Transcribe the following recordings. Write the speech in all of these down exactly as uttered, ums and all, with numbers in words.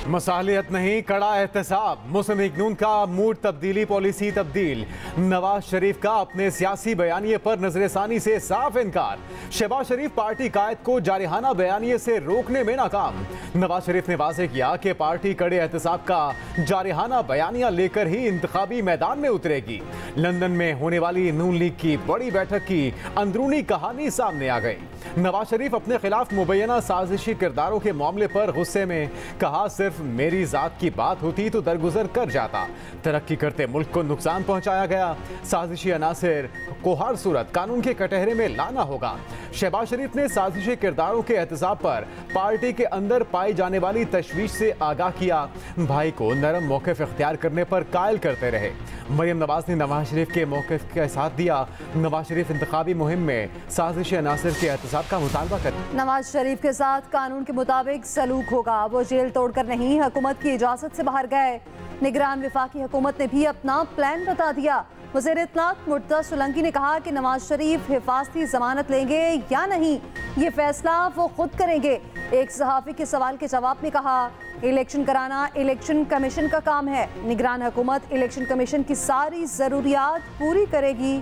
मसालियत नहीं, कड़ा एहतसाब। मुस्लिम लीग नून का मूड तब्दीली पॉलिसी तब्दील। नवाज शरीफ का अपने सियासी बयानिए पर नजरसानी से साफ इनकार। शहबाज शरीफ पार्टी कायद को जारहाना बयानिए से रोकने में नाकाम। नवाज शरीफ ने वाज़ेह किया कि पार्टी कड़े एहतसाब का जारहाना बयानिया लेकर ही इंतखाबी मैदान में उतरेगी। लंदन में होने वाली नून लीग की बड़ी बैठक की अंदरूनी कहानी सामने आ गई। नवाज शरीफ अपने खिलाफ मुबैना साजिशी किरदारों के मामले पर गुस्से में कहा, सिर्फ मेरी जात की बात होती तो दरगुजर कर जाता। तरक्की करते मुल्क को नुकसान पहुंचाया गया। साजिशी अनासिर को हर सूरत कानून के कटहरे में लाना होगा। शहबाज शरीफ ने साजिशी किरदारों के एहतसाब पर पार्टी के अंदर पाई जाने वाली तशवीश से आगाह किया। भाई को नरम मौक़िफ़ इख्तियार करने पर कायल करते रहे। मरियम नवाज ने नवाज शरीफ के मौक़िफ़ का साथ दिया। नवाज शरीफ इंतखाबी मुहिम में साजिशी अनासिर के एहतसाब का मुतालबा कर। नवाज शरीफ के साथ कानून के मुताबिक सलूक होगा। वो जेल तोड़कर नहीं, हुकूमत की इजाजत से बाहर गए। निगरान वफाकी हुकूमत ने भी अपना प्लान बता दिया। वज़ीर इत्तलात मुर्तज़ा सोलंकी ने कहा कि नवाज शरीफ हिफाजती जमानत लेंगे या नहीं, ये फैसला वो खुद करेंगे। एक सहाफ़ी के सवाल के जवाब में कहा, इलेक्शन कराना इलेक्शन कमीशन का काम है। निगरान हुकूमत इलेक्शन कमीशन की सारी ज़रूरियात पूरी करेगी।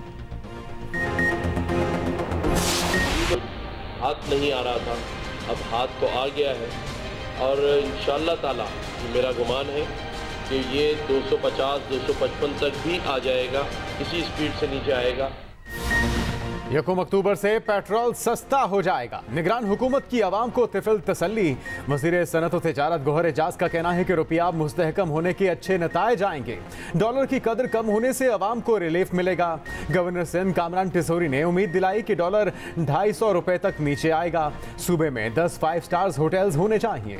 हाथ नहीं आ रहा था, अब हाथ तो आ गया है और इंशाअल्लाह ताला मेरा गुमान है कि ये दो सौ पचास दो सौ पचपन तक भी आ जाएगा, इसी स्पीड से नीचे आएगा। यकम अक्टूबर से पेट्रोल सस्ता हो जाएगा। निगरान हुकूमत की आवाम को तिफिल तसल्ली। वज़ीर सनत व तिजारत गौहर एजाज का कहना है कि रुपया मुस्तहकम होने के अच्छे नताइज आएंगे। डॉलर की कदर कम होने से आवाम को रिलीफ मिलेगा। गवर्नर सिंध कामरान टिसोरी ने उम्मीद दिलाई कि डॉलर ढाई सौ रुपए तक नीचे आएगा। सूबे में दस फाइव स्टार्स होटल्स होने चाहिए।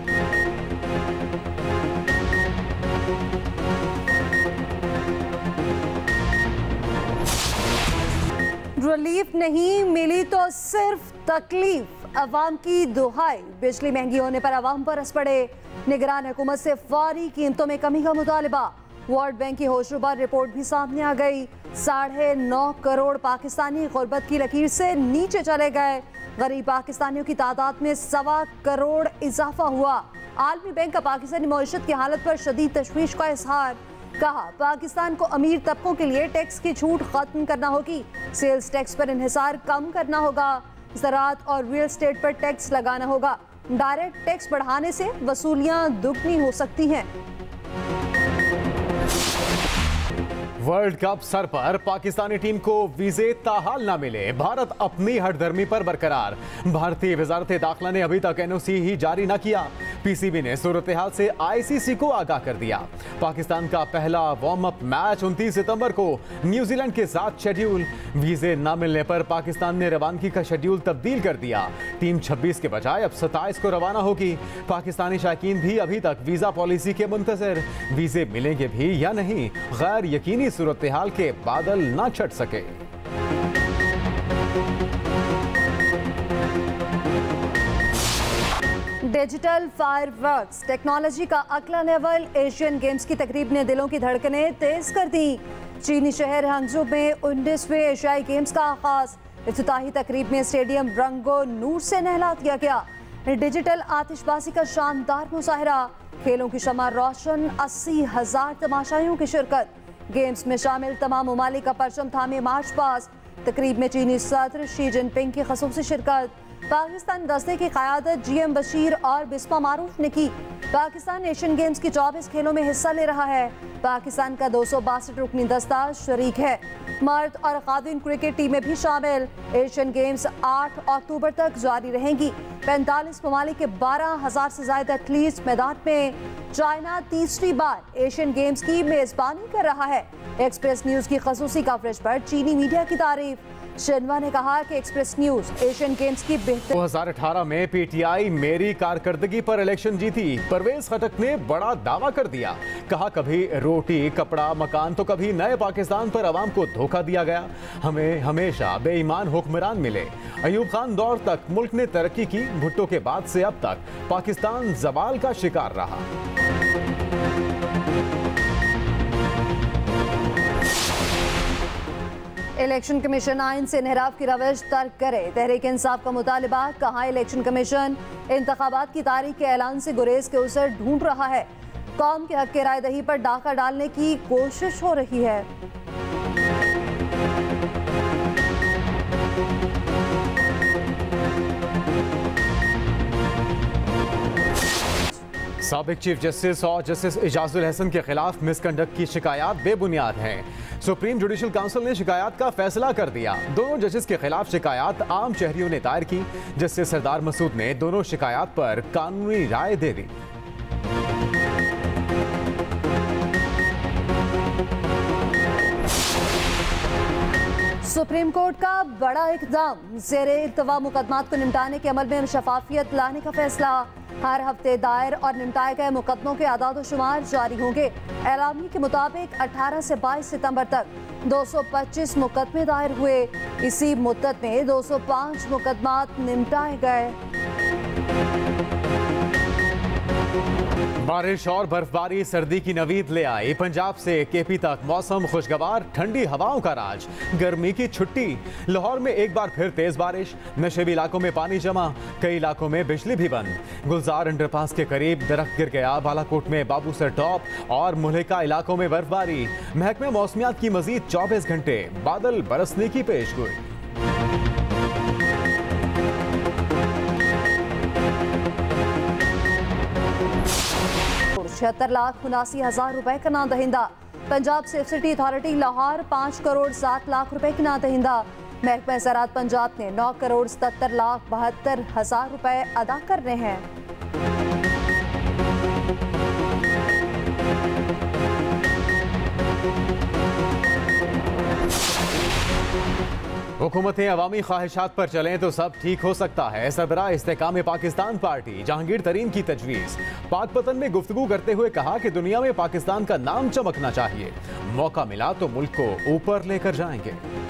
रिलीफ नहीं मिली तो सिर्फ तकलीफ। अवाम की दुहाई। बिजली महंगी होने पर अवाम बरस पड़े। निगरान हुकूमत से फौरी कीमतों में कमी का मुतालबा। वर्ल्ड बैंक की होशरुबा रिपोर्ट भी सामने आ गई। साढ़े नौ करोड़ पाकिस्तानी गुर्बत की लकीर से नीचे चले गए। गरीब पाकिस्तानियों की तादाद में सवा करोड़ इजाफा हुआ। आलमी बैंक का पाकिस्तानी मईशत की हालत पर शदीद तशवीश का इजहार। कहा, पाकिस्तान को अमीर तबकों के लिए टैक्स की छूट खत्म करना होगी। सेल्स टैक्स पर इन्हिसार कम करना होगा। ज़राअत और रियल एस्टेट पर टैक्स लगाना होगा। डायरेक्ट टैक्स बढ़ाने से वसूलियां दुगनी हो सकती हैं। वर्ल्ड कप सर पर, पाकिस्तानी टीम को वीजे ताहाल ना मिले। भारत अपनी हठधर्मी पर बरकरार। भारतीय वजारत दाखिला ने अभी तक एनओसी ही जारी न किया। पीसीबी ने सूरत हाल से आईसीसी को आगाह कर दिया। पाकिस्तान का पहला वार्म अप मैच उनतीस सितंबर को न्यूजीलैंड के साथ शेड्यूल। वीजे न मिलने पर पाकिस्तान ने रवानगी का शेड्यूल तब्दील कर दिया। टीम छब्बीस के बजाय अब सत्ताईस को रवाना होगी। पाकिस्तानी शायकीन भी अभी तक वीजा पॉलिसी के मुंतजर। वीजे मिलेंगे भी या नहीं, गैर यकीनी सूरत हाल के बादल ना छट सके। डिजिटल फायरवर्क्स टेक्नोलॉजी का अगला लेवल। एशियन गेम्स की तकरीब ने दिलों की धड़कनें तेज कर दी। चीनी शहर हंगझो में उन्नीसवें एशियाई गेम्स का आगाज। इफ्तिताही तकरीब में स्टेडियम रंगो नूर से नहला दिया गया। डिजिटल आतिशबाजी का शानदार मुजाहरा। खेलों की शमा रोशन। अस्सी हजार तमाशाइयों की शिरकत। गेम्स में शामिल तमाम ममालिक का परचम थामे मार्च पास। तकरीब में चीनी सदर शी जिनपिंग की खसूसी शिरकत। पाकिस्तान दस्ते की क़यादत जी एम बशीर और बिस्मा मारूफ ने की। पाकिस्तान एशियन गेम्स की चौबीस खेलों में हिस्सा ले रहा है। पाकिस्तान का दो सौ बासठ रुकनी दस्ता शरीक है। मर्द और खातून क्रिकेट टीमें भी शामिल। एशियन गेम्स आठ अक्टूबर तक जारी रहेंगी। पैंतालीस ममालिक के बारह हजार से ज्यादा एथलीट्स मैदान में। चाइना तीसरी बार एशियन गेम्स की मेजबानी कर रहा है। एक्सप्रेस न्यूज की खसूसी कवरेज पर चीनी मीडिया की तारीफ। शिन्वा ने कहा कि एक्सप्रेस न्यूज एशियन गेम्स की बेहतर। दो हज़ार अठारह में पीटीआई मेरी कारकर्दगी पर इलेक्शन जीती। परवेज खटक ने बड़ा दावा कर दिया। कहा, कभी रोटी कपड़ा मकान तो कभी नए पाकिस्तान पर आवाम को धोखा दिया गया। हमें हमेशा बेईमान हुक्मरान मिले। अयूब खान दौर तक मुल्क ने तरक्की की। भुट्टो के बाद से अब तक पाकिस्तान जवाल का शिकार रहा। इलेक्शन कमीशन आइन से इन्हिराफ की रविश तर्क करे, तहरीक इंसाफ का मुतालिबा। कहा इलेक्शन कमीशन इंतखाबात की तारीख के ऐलान से गुरेज के उसर ढूंढ रहा है। कौम के हक के राय दही पर डाका डालने की कोशिश हो रही है। साबिक चीफ जस्टिस और जस्टिस इजाजुल हसन के खिलाफ मिसकंडक्ट की शिकायत बेबुनियाद हैं। सुप्रीम जुडिशल काउंसिल ने शिकायत का फैसला कर दिया। दोनों जजेस के खिलाफ शिकायत आम शहरियों ने दायर की। जस्टिस सरदार मसूद ने दोनों शिकायत पर कानूनी राय दे दी। सुप्रीम कोर्ट का बड़ा इक़दाम, ज़ेरे इल्तवा मुकदमात को निपटाने के अमल में शफाफियत लाने का फैसला। हर हफ्ते दायर और निपटाए गए मुकदमों के आदाद शुमार जारी होंगे। एलामी के मुताबिक अठारह से बाईस सितंबर तक दो सौ पच्चीस मुकदमे दायर हुए। इसी मुद्दत में दो सौ पाँच मुकदमात निपटाए गए। बारिश और बर्फबारी सर्दी की नवीद ले आई। पंजाब से केपी तक मौसम खुशगवार, ठंडी हवाओं का राज, गर्मी की छुट्टी। लाहौर में एक बार फिर तेज बारिश, नशेबी इलाकों में पानी जमा, कई इलाकों में बिजली भी बंद। गुलजार अंडरपास के करीब दरख्त गिर गया। बालाकोट में बाबूसर टॉप और मुल्हिका इलाकों में बर्फबारी। महकमे मौसमियात की मजीद चौबीस घंटे बादल बरसने की पेशगोई। छिहत्तर लाख उनासी हजार रुपए का ना दहिंदा। Punjab safe city authority Lahore पाँच करोड़ सात लाख रुपए की ना दहिंदा। महकमा ज़राअत पंजाब ने नौ करोड़ सत्तर लाख बहत्तर हजार रुपए अदा करने हैं। हुकूमतें अवामी ख्वाहिशात पर चलें तो सब ठीक हो सकता है। सरबराह इस्तेकाम पाकिस्तान पार्टी जहांगीर तरीन की तजवीज़। पाकपतन में गुफ्तगू करते हुए कहा कि दुनिया में पाकिस्तान का नाम चमकना चाहिए। मौका मिला तो मुल्क को ऊपर लेकर जाएंगे।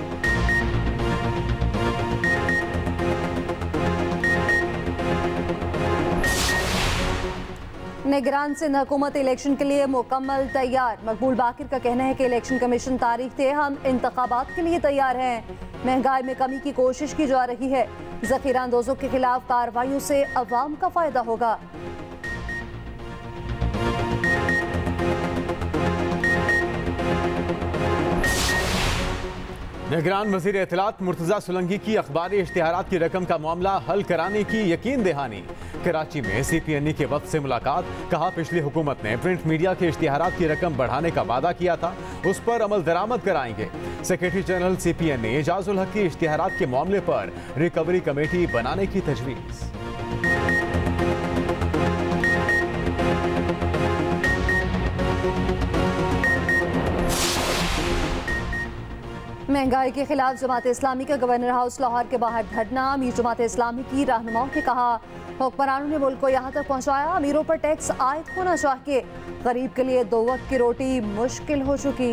निगरान सिंध हुकूमत इलेक्शन के लिए मुकम्मल तैयार। मकबूल बाकिर का कहना है कि इलेक्शन कमीशन तारीख दे, हम इंतखाबात के लिए तैयार हैं। महंगाई में कमी की कोशिश की जा रही है। जखीरा अंदोजों के खिलाफ कार्रवाइयों से अवाम का फायदा होगा। निगरान वज़ीर इत्तलात मुर्तज़ा सुलंगी की अखबारी इश्तिहारात की रकम का मामला हल कराने की यकीन दहानी। कराची में सी पी एन ई के वक्त से मुलाकात। कहा पिछली हुकूमत ने प्रिंट मीडिया के इश्तिहारात की रकम बढ़ाने का वादा किया था, उस पर अमल दरामद कराएंगे। Secretary general C P N E Ejazul Haq की इश्तिहारात के मामले पर रिकवरी कमेटी बनाने की तजवीज़। महंगाई के खिलाफ जमात इस्लामी का गवर्नर हाउस लाहौर के बाहर धरना। अमीर जमात इस्लामी की रहनुमाओं ने कहा हुक्मरानों ने मुल्क को यहाँ तक पहुँचाया, अमीरों पर टैक्स आयद होना चाहिए। गरीब के लिए दो वक्त की रोटी मुश्किल हो चुकी।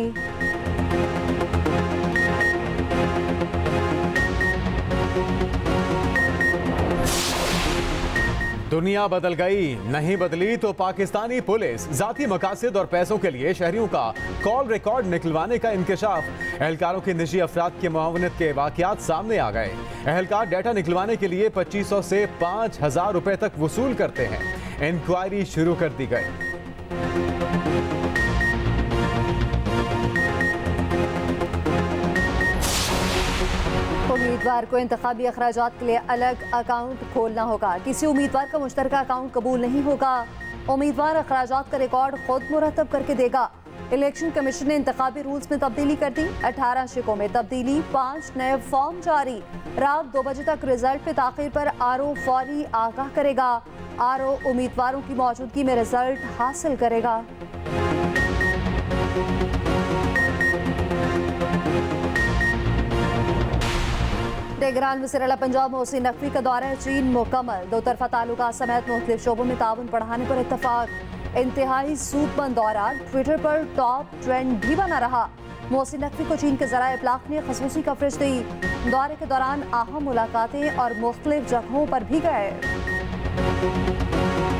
दुनिया बदल गई, नहीं बदली तो पाकिस्तानी पुलिस। जाती मकासद और पैसों के लिए शहरियों का कॉल रिकॉर्ड निकलवाने का इंकशाफ। एहलकारों के निजी अफराद की मुआवनत के वाकयात सामने आ गए। एहलकार डाटा निकलवाने के लिए पच्चीस सौ से पाँच हजार रुपए तक वसूल करते हैं। इंक्वायरी शुरू कर दी गई। उम्मीदवार को इंतखाबी अखराजात के लिए अलग अकाउंट खोलना होगा। किसी उम्मीदवार का मुश्तरका अकाउंट कबूल नहीं होगा। उम्मीदवार अखराजात का रिकॉर्ड खुद मुरतब करके देगा। इलेक्शन कमीशन ने इंतखाबी रूल्स में तब्दीली कर दी। अठारह शिकों में तब्दीली, पाँच नए फॉर्म जारी। रात दो बजे तक रिजल्ट पे ताखिर पर आर ओ फौरी आगाह करेगा। आर ओ उम्मीदवारों की मौजूदगी में रिजल्ट हासिल करेगा। निगरान वज़ीर पंजाब मोहसिन नकवी का दौरा चीन मुकम्मल। दो तरफा ताल्लुका समेत मुख्तलिफ शोबों में ताउन बढ़ाने पर इत्तफाक। इंतहाई सूदमंद दौरा ट्विटर पर टॉप ट्रेंड भी बना रहा। मोहसिन नकवी को चीन के ज़राए इब्लाग ने ख़ुसूसी कवरेज दी। दौरे के दौरान अहम मुलाकातें और मुख्तलिफ जगहों पर भी गए।